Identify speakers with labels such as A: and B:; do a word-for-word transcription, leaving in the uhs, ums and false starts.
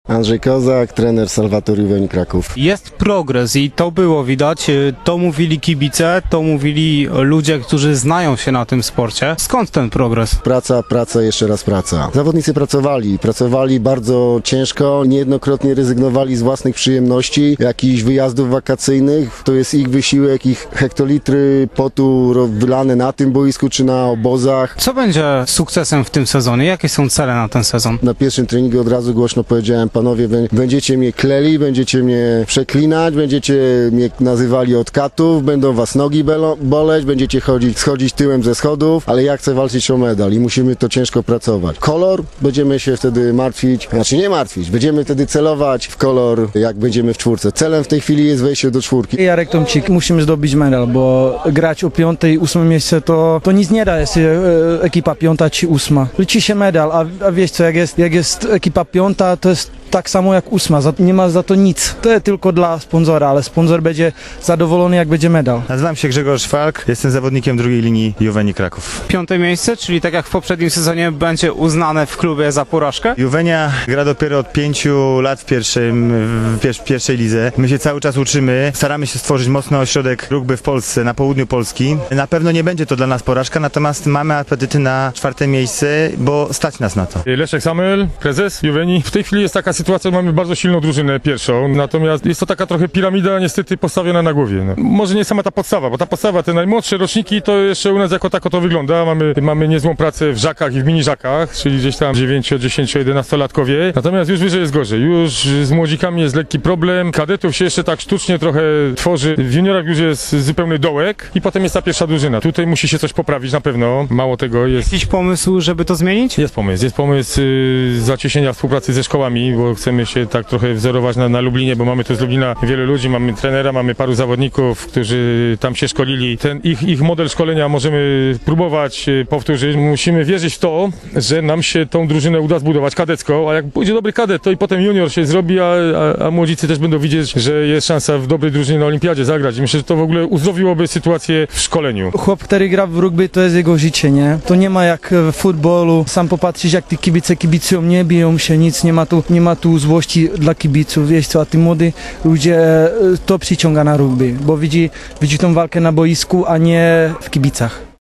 A: Andrzej Kozak, trener Salvator Juvenii Kraków.
B: Jest progres i to było widać, to mówili kibice, to mówili ludzie, którzy znają się na tym sporcie. Skąd ten progres?
A: Praca, praca, jeszcze raz praca. Zawodnicy pracowali, pracowali bardzo ciężko, niejednokrotnie rezygnowali z własnych przyjemności, jakichś wyjazdów wakacyjnych. To jest ich wysiłek, ich hektolitry potu wylane na tym boisku czy na obozach.
B: Co będzie sukcesem w tym sezonie? Jakie są cele na ten sezon?
A: Na pierwszym treningu od razu głośno powiedziałem: panowie, będziecie mnie kleli, będziecie mnie przeklinać, będziecie mnie nazywali od katów, będą was nogi boleć, będziecie chodzić, schodzić tyłem ze schodów, ale ja chcę walczyć o medal i musimy to ciężko pracować. Kolor będziemy się wtedy martwić, znaczy nie martwić, będziemy wtedy celować w kolor, jak będziemy w czwórce. Celem w tej chwili jest wejście do czwórki.
C: Jarek Tomczyk, musimy zdobyć medal, bo grać o piąte i ósme miejsce to, to nic nie da, jest e, ekipa piąta czy ósma. Liczy się medal, a, a wiesz co, jak jest, jak jest ekipa piąta, to jest tak samo jak ósma, nie ma za to nic. To jest tylko dla sponsora, ale sponsor będzie zadowolony, jak będzie medal.
D: Nazywam się Grzegorz Falk, jestem zawodnikiem drugiej linii Juvenii Kraków.
B: Piąte miejsce, czyli tak jak w poprzednim sezonie, będzie uznane w klubie za porażkę?
D: Juwenia gra dopiero od pięciu lat w, pierwszym, w pier pierwszej lidze. My się cały czas uczymy, staramy się stworzyć mocny ośrodek rugby w Polsce, na południu Polski. Na pewno nie będzie to dla nas porażka, natomiast mamy apetyty na czwarte miejsce, bo stać nas na to.
E: Leszek Samuel, prezes Juwenii. W tej chwili jest taka sytuacja, mamy bardzo silną drużynę pierwszą, natomiast jest to taka trochę piramida niestety postawiona na głowie. No. Może nie sama ta podstawa, bo ta podstawa, te najmłodsze roczniki, to jeszcze u nas jako tako to wygląda. Mamy, mamy niezłą pracę w żakach i w mini żakach, czyli gdzieś tam dziewięć, dziesięć, jedenastolatkowie. Natomiast już wyżej jest gorzej. Już z młodzikami jest lekki problem. Kadetów się jeszcze tak sztucznie trochę tworzy. W juniorach już jest zupełny dołek i potem jest ta pierwsza drużyna. Tutaj musi się coś poprawić na pewno. Mało tego jest.
B: Jakiś pomysł, żeby to zmienić?
E: Jest pomysł. Jest pomysł yy, zacieśnienia współpracy ze szkołami, bo chcemy się tak trochę wzorować na, na Lublinie, bo mamy tu z Lublina wielu ludzi, mamy trenera, mamy paru zawodników, którzy tam się szkolili. Ten ich, ich model szkolenia możemy próbować powtórzyć. Musimy wierzyć w to, że nam się tą drużynę uda zbudować kadecko, a jak pójdzie dobry kadet, to i potem junior się zrobi, a, a, a młodzicy też będą widzieć, że jest szansa w dobrej drużynie na olimpiadzie zagrać. I myślę, że to w ogóle uzdrowiłoby sytuację w szkoleniu.
C: Chłop, który gra w rugby, to jest jego życie, nie? To nie ma jak w futbolu. Sam popatrzysz, jak ci kibice kibicują, nie biją się, nic, nie ma tu, nie ma tu złości dla kibiców, wiesz co, a ty młody ludzie to przyciąga na rugby, bo widzi, widzi tą walkę na boisku, a nie w kibicach.